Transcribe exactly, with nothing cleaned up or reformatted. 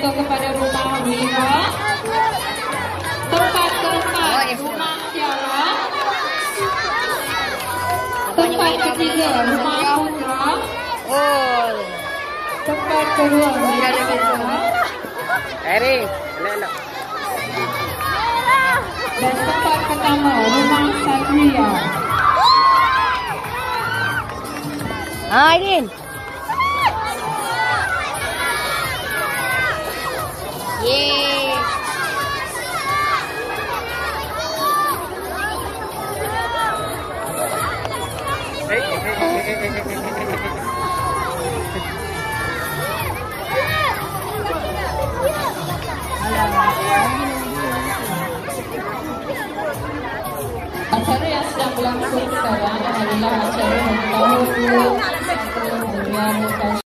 kepada rumah Wira. Tempat keempat rumah Tiara. Tempat ketiga rumah Putra. Oh. Tempat kedua rumah Reza. Eri, elok. Dan tempat pertama rumah Satria. Ah, Aidin. Yeay.